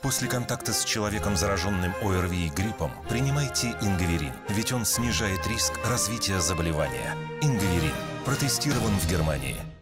После контакта с человеком, зараженным ОРВИ и гриппом, принимайте Ингаверин, ведь он снижает риск развития заболевания. Ингаверин протестирован в Германии.